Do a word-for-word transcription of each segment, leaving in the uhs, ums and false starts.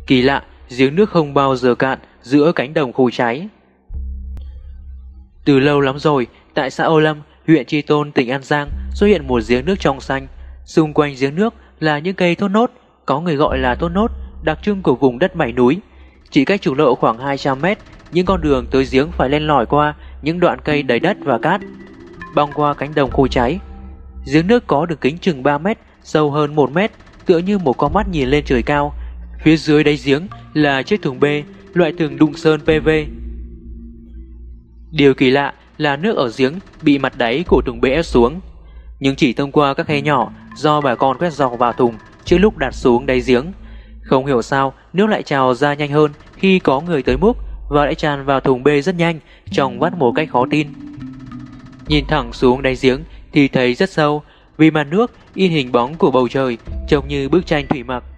Kỳ lạ, giếng nước không bao giờ cạn giữa cánh đồng khô cháy. Từ lâu lắm rồi, tại xã Âu Lâm, huyện Tri Tôn, tỉnh An Giang xuất hiện một giếng nước trong xanh. Xung quanh giếng nước là những cây thốt nốt, có người gọi là thốt nốt, đặc trưng của vùng đất mảy núi. Chỉ cách trục lộ khoảng hai trăm mét, những con đường tới giếng phải len lỏi qua những đoạn cây đầy đất và cát, băng qua cánh đồng khô cháy. Giếng nước có đường kính chừng ba mét, sâu hơn một mét, tựa như một con mắt nhìn lên trời cao. Phía dưới đáy giếng là chiếc thùng bê, loại thùng đụng sơn pê vê. Điều kỳ lạ là nước ở giếng bị mặt đáy của thùng bê ép xuống, nhưng chỉ thông qua các khe nhỏ do bà con quét dọc vào thùng trước lúc đặt xuống đáy giếng. Không hiểu sao nước lại trào ra nhanh hơn khi có người tới múc, và lại tràn vào thùng bê rất nhanh, trong vắt một cách khó tin. Nhìn thẳng xuống đáy giếng thì thấy rất sâu, vì mặt nước in hình bóng của bầu trời, trông như bức tranh thủy mặc.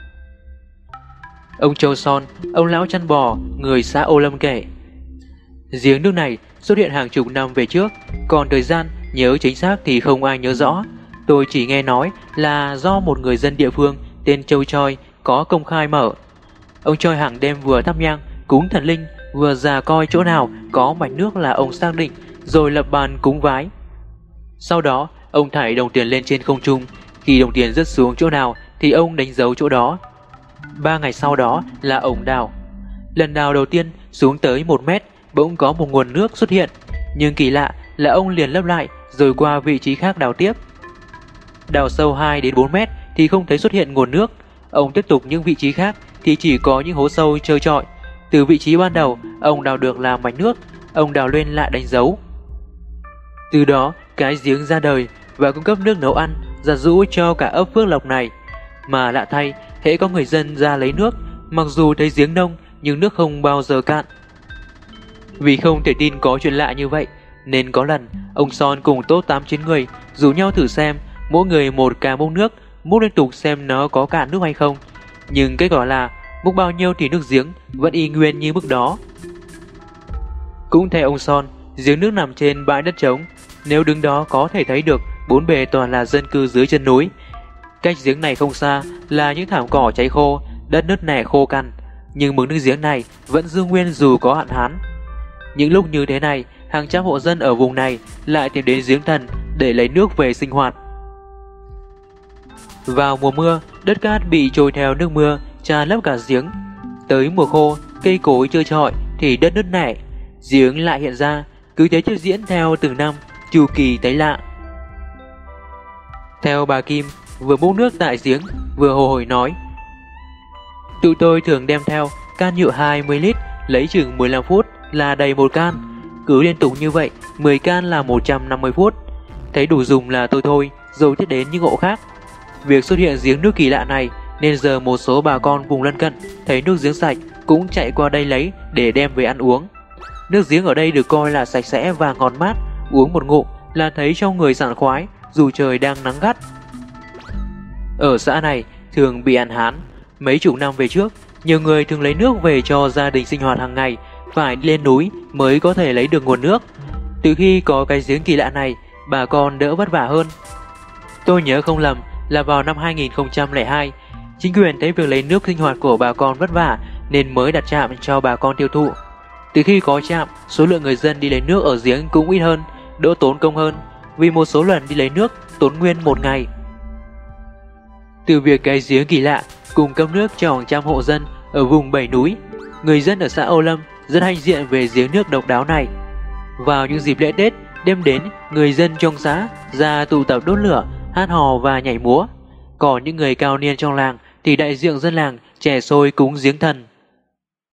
Ông Châu Son, ông lão chăn bò người xã Âu Lâm kể, giếng nước này xuất hiện hàng chục năm về trước, còn thời gian nhớ chính xác thì không ai nhớ rõ. Tôi chỉ nghe nói là do một người dân địa phương tên Châu Choi có công khai mở. Ông Choi hàng đêm vừa thắp nhang cúng thần linh, vừa ra coi chỗ nào có mạch nước là ông xác định, rồi lập bàn cúng vái. Sau đó ông thảy đồng tiền lên trên không trung, khi đồng tiền rớt xuống chỗ nào thì ông đánh dấu chỗ đó. Ba ngày sau đó là ông đào. Lần đào đầu tiên xuống tới một mét, bỗng có một nguồn nước xuất hiện, nhưng kỳ lạ là ông liền lấp lại rồi qua vị trí khác đào tiếp. Đào sâu hai đến bốn mét thì không thấy xuất hiện nguồn nước. Ông tiếp tục những vị trí khác thì chỉ có những hố sâu trơ trọi. Từ vị trí ban đầu ông đào được là mạch nước, ông đào lên lại đánh dấu. Từ đó cái giếng ra đời và cung cấp nước nấu ăn, giặt giũ cho cả ấp Phước Lộc này. Mà lạ thay, hễ có người dân ra lấy nước, mặc dù thấy giếng nông nhưng nước không bao giờ cạn. Vì không thể tin có chuyện lạ như vậy, nên có lần ông Son cùng tốt tám chín người rủ nhau thử xem, mỗi người một cà múc nước, múc liên tục xem nó có cạn nước hay không. Nhưng kết quả là múc bao nhiêu thì nước giếng vẫn y nguyên như mức đó. Cũng theo ông Son, giếng nước nằm trên bãi đất trống, nếu đứng đó có thể thấy được bốn bề toàn là dân cư dưới chân núi. Cách giếng này không xa là những thảm cỏ cháy khô, đất nứt nẻ khô cằn, nhưng mực nước giếng này vẫn giữ nguyên dù có hạn hán. Những lúc như thế này, hàng trăm hộ dân ở vùng này lại tìm đến giếng thần để lấy nước về sinh hoạt. Vào mùa mưa, đất cát bị trôi theo nước mưa tràn lấp cả giếng. Tới mùa khô, cây cối trơ trọi thì đất nứt nẻ, giếng lại hiện ra, cứ thế tiếp diễn theo từng năm, chu kỳ thấy lạ. Theo bà Kim, vừa múc nước tại giếng vừa hồ hởi nói, tụi tôi thường đem theo can nhựa hai mươi lít, lấy chừng mười lăm phút là đầy một can. Cứ liên tục như vậy, mười can là một trăm năm mươi phút. Thấy đủ dùng là tôi thôi, rồi tiếp đến những hộ khác. Việc xuất hiện giếng nước kỳ lạ này nên giờ một số bà con vùng lân cận thấy nước giếng sạch cũng chạy qua đây lấy để đem về ăn uống. Nước giếng ở đây được coi là sạch sẽ và ngọt mát, uống một ngụm là thấy trong người sảng khoái dù trời đang nắng gắt. Ở xã này thường bị hạn hán. Mấy chục năm về trước, nhiều người thường lấy nước về cho gia đình sinh hoạt hàng ngày, phải đi lên núi mới có thể lấy được nguồn nước. Từ khi có cái giếng kỳ lạ này, bà con đỡ vất vả hơn. Tôi nhớ không lầm là vào năm hai nghìn không trăm lẻ hai, chính quyền thấy việc lấy nước sinh hoạt của bà con vất vả nên mới đặt trạm cho bà con tiêu thụ. Từ khi có trạm, số lượng người dân đi lấy nước ở giếng cũng ít hơn, đỡ tốn công hơn, vì một số lần đi lấy nước tốn nguyên một ngày. Từ việc cái giếng kỳ lạ cung cấp nước cho hàng trăm hộ dân ở vùng bảy núi, người dân ở xã Âu Lâm rất hãnh diện về giếng nước độc đáo này. Vào những dịp lễ Tết, đêm đến, người dân trong xã ra tụ tập đốt lửa, hát hò và nhảy múa. Còn những người cao niên trong làng thì đại diện dân làng chè xôi cúng giếng thần.